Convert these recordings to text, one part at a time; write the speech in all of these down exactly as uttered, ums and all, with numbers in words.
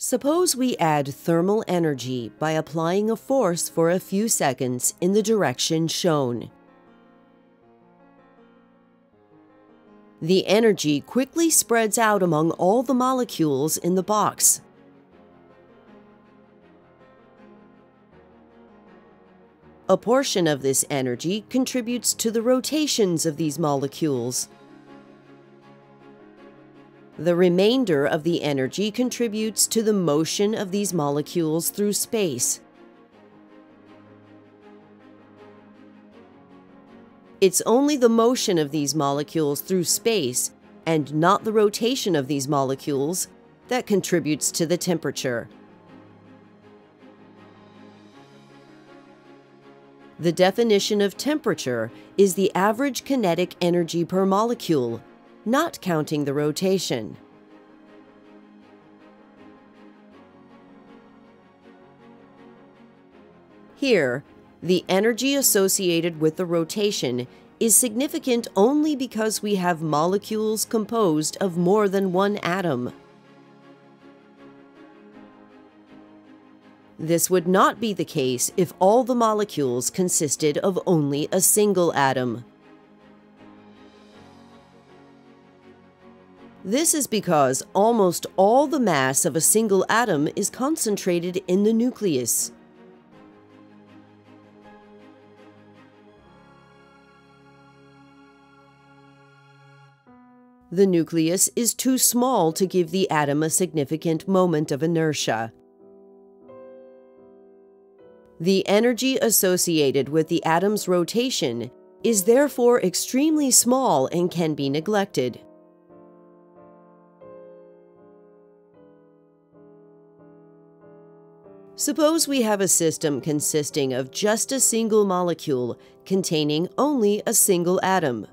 Suppose we add thermal energy by applying a force for a few seconds in the direction shown. The energy quickly spreads out among all the molecules in the box. A portion of this energy contributes to the rotations of these molecules. The remainder of the energy contributes to the motion of these molecules through space. It's only the motion of these molecules through space, and not the rotation of these molecules, that contributes to the temperature. The definition of temperature is the average kinetic energy per molecule, not counting the rotation. Here, the energy associated with the rotation is significant only because we have molecules composed of more than one atom. This would not be the case if all the molecules consisted of only a single atom. This is because almost all the mass of a single atom is concentrated in the nucleus. The nucleus is too small to give the atom a significant moment of inertia. The energy associated with the atom's rotation is therefore extremely small and can be neglected. Suppose we have a system consisting of just a single molecule containing only a single atom.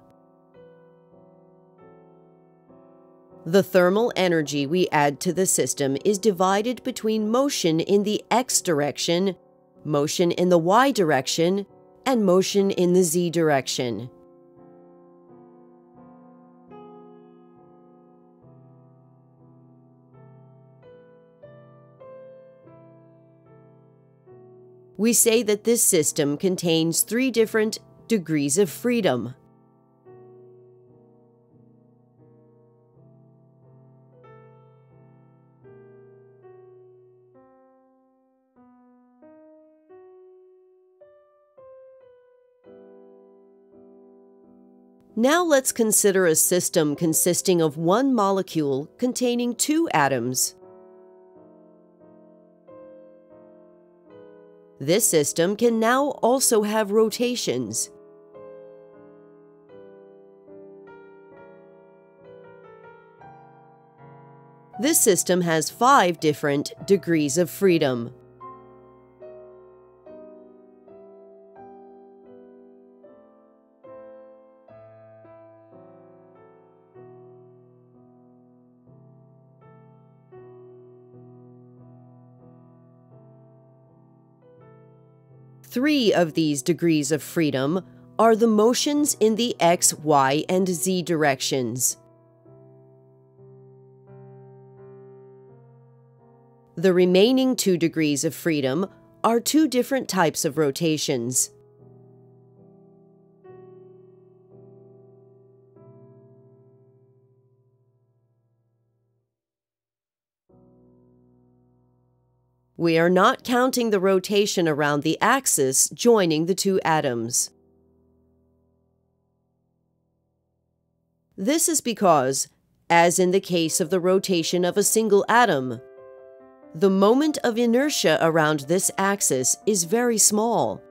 The thermal energy we add to the system is divided between motion in the x direction, motion in the y direction, and motion in the z direction. We say that this system contains three different degrees of freedom. Now let's consider a system consisting of one molecule containing two atoms. This system can now also have rotations. This system has five different degrees of freedom. Three of these degrees of freedom are the motions in the x, y, and z directions. The remaining two degrees of freedom are two different types of rotations. We are not counting the rotation around the axis joining the two atoms. This is because, as in the case of the rotation of a single atom, the moment of inertia around this axis is very small.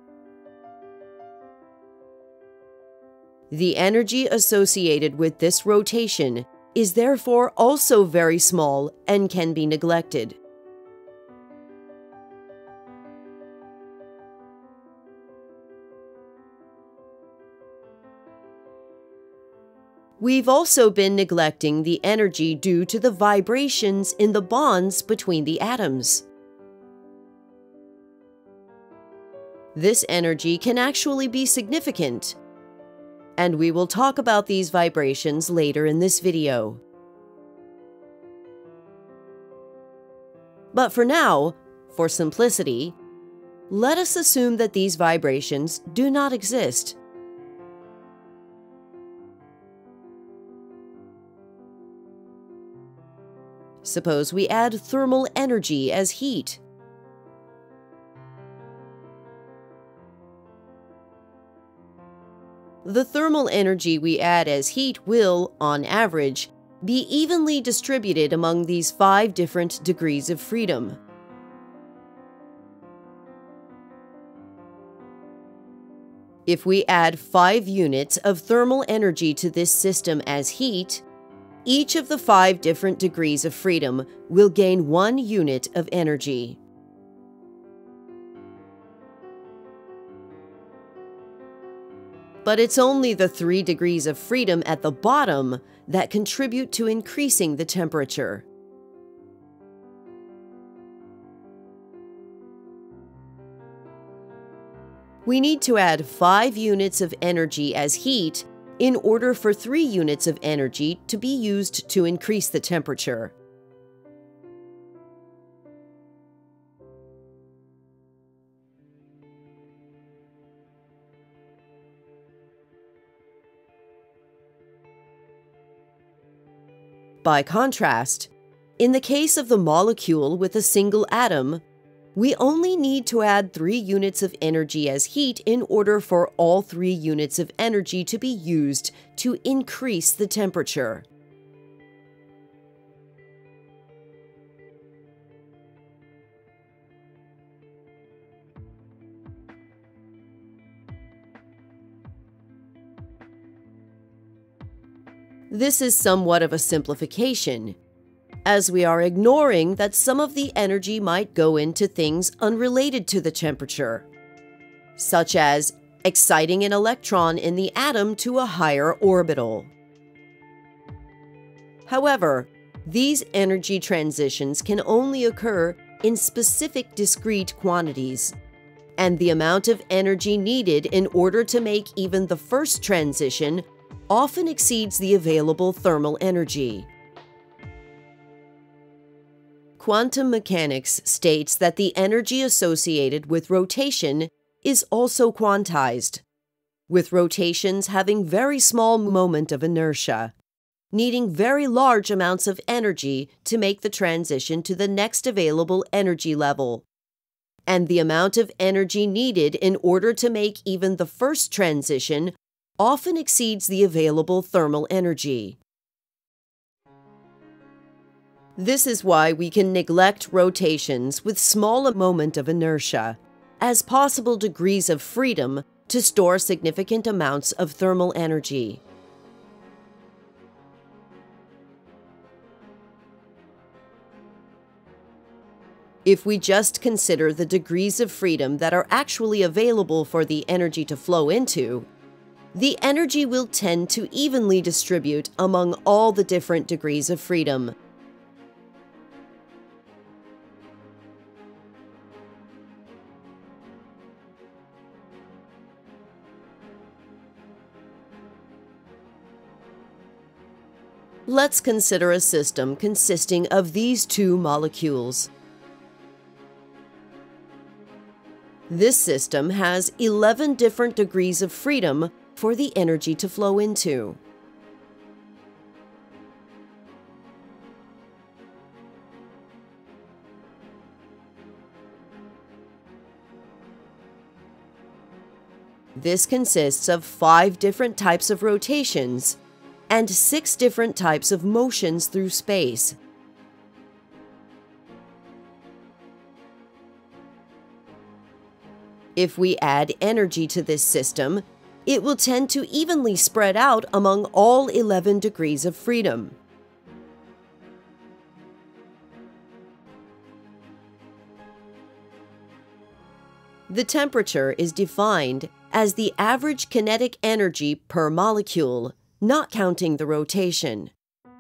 The energy associated with this rotation is therefore also very small and can be neglected. We've also been neglecting the energy due to the vibrations in the bonds between the atoms. This energy can actually be significant, and we will talk about these vibrations later in this video. But for now, for simplicity, let us assume that these vibrations do not exist. Suppose we add thermal energy as heat. The thermal energy we add as heat will, on average, be evenly distributed among these five different degrees of freedom. If we add five units of thermal energy to this system as heat, each of the five different degrees of freedom will gain one unit of energy. But it's only the three degrees of freedom at the bottom that contribute to increasing the temperature. We need to add five units of energy as heat in order for three units of energy to be used to increase the temperature. By contrast, in the case of the molecule with a single atom, we only need to add three units of energy as heat in order for all three units of energy to be used to increase the temperature. This is somewhat of a simplification, as we are ignoring that some of the energy might go into things unrelated to the temperature, such as exciting an electron in the atom to a higher orbital. However, these energy transitions can only occur in specific discrete quantities, and the amount of energy needed in order to make even the first transition often exceeds the available thermal energy. Quantum mechanics states that the energy associated with rotation is also quantized, with rotations having very small moment of inertia, needing very large amounts of energy to make the transition to the next available energy level, and the amount of energy needed in order to make even the first transition often exceeds the available thermal energy. This is why we can neglect rotations with small a moment of inertia as possible degrees of freedom to store significant amounts of thermal energy. If we just consider the degrees of freedom that are actually available for the energy to flow into, the energy will tend to evenly distribute among all the different degrees of freedom. Let's consider a system consisting of these two molecules. This system has eleven different degrees of freedom for the energy to flow into. This consists of five different types of rotations and six different types of motions through space. If we add energy to this system, it will tend to evenly spread out among all eleven degrees of freedom. The temperature is defined as the average kinetic energy per molecule, not counting the rotation.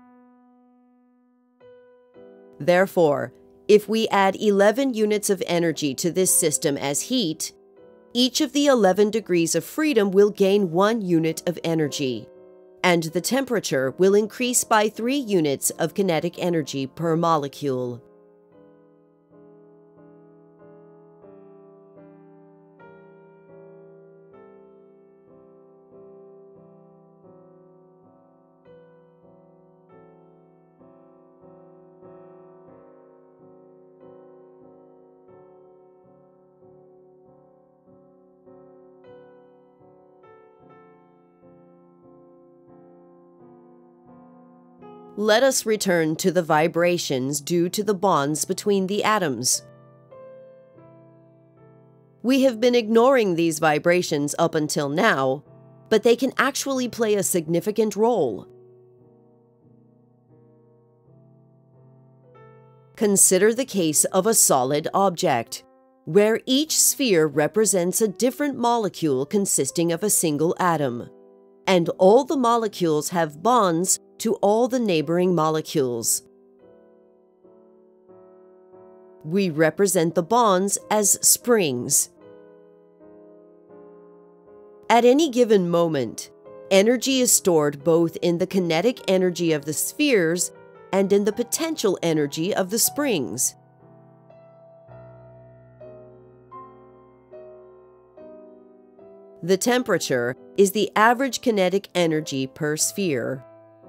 Therefore, if we add eleven units of energy to this system as heat, each of the eleven degrees of freedom will gain one unit of energy, and the temperature will increase by three units of kinetic energy per molecule. Let us return to the vibrations due to the bonds between the atoms. We have been ignoring these vibrations up until now, but they can actually play a significant role. Consider the case of a solid object, where each sphere represents a different molecule consisting of a single atom, and all the molecules have bonds to all the neighboring molecules. We represent the bonds as springs. At any given moment, energy is stored both in the kinetic energy of the spheres and in the potential energy of the springs. The temperature is the average kinetic energy per sphere.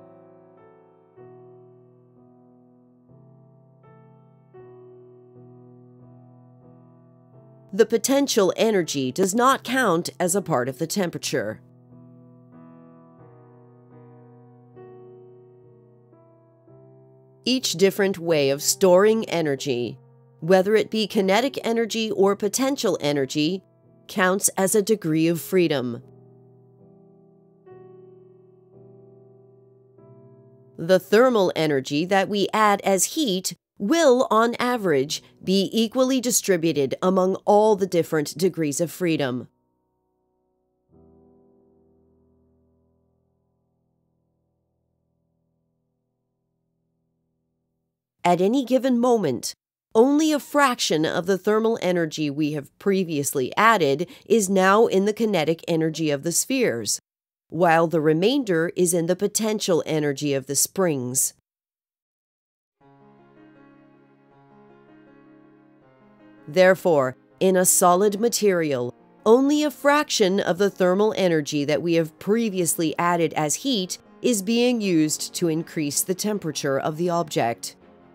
The potential energy does not count as a part of the temperature. Each different way of storing energy, whether it be kinetic energy or potential energy, counts as a degree of freedom. The thermal energy that we add as heat will, on average, be equally distributed among all the different degrees of freedom. At any given moment, only a fraction of the thermal energy we have previously added is now in the kinetic energy of the spheres, while the remainder is in the potential energy of the springs. Therefore, in a solid material, only a fraction of the thermal energy that we have previously added as heat is being used to increase the temperature of the object.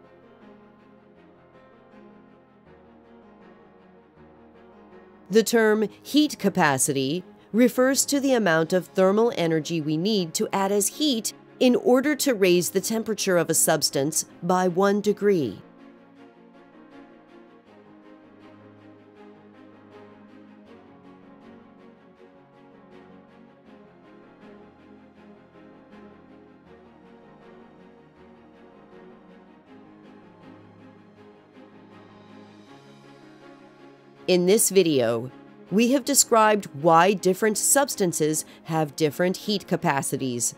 The term heat capacity refers to the amount of thermal energy we need to add as heat in order to raise the temperature of a substance by one degree. In this video, we have described why different substances have different heat capacities.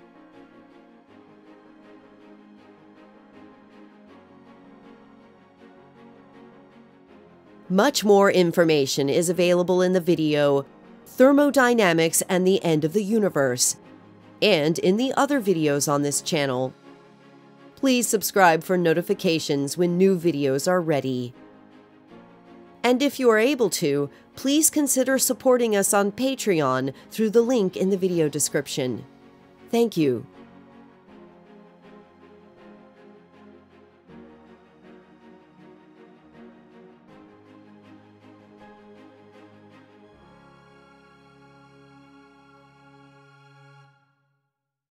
Much more information is available in the video Thermodynamics and the End of the Universe, and in the other videos on this channel. Please subscribe for notifications when new videos are ready. And if you are able to, please consider supporting us on Patreon through the link in the video description. Thank you.